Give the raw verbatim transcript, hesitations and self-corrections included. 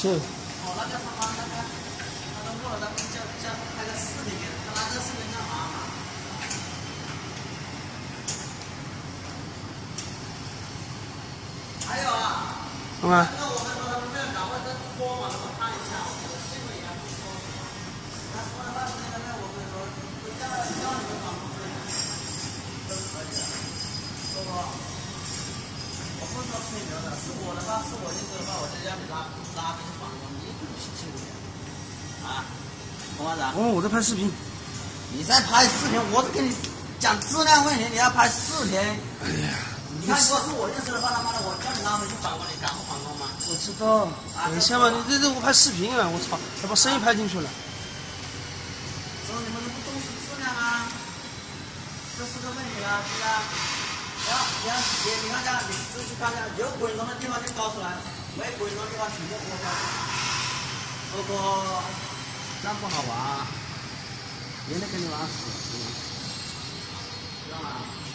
秀。 哦，那叫他妈那个，他都过了，咱们叫叫拍个视频给他，他拿这个视频干嘛嘛？还有啊， 干嘛？ 那我们说他们没有岗位在播嘛，我们看一下，我的新闻也不说。他说的话是那个，那我们说，叫叫你们访问都可以的，说不？我不说吹牛的，是我的话，是我认识的话，我就让你拉拉这个访问，你不是吹牛啊？董班长。 哦，我在拍视频。 你在拍视频，我是跟你讲质量问题，你要拍视频。 哎呀。 你看，如果是我认识的话，他妈的，我叫你拉回去访问，你敢不访问吗？ 我知道，等一下嘛，你这这我拍视频啊，我操，还把声音拍进去了。 说你们都不重视质量啊，这是个问题啊，是不是？你要你要你你看下，你仔细看一下，有滚龙的地方就高出来，没滚龙的地方全部拨下去。不过这样不好玩，也得跟你玩死，知道吗？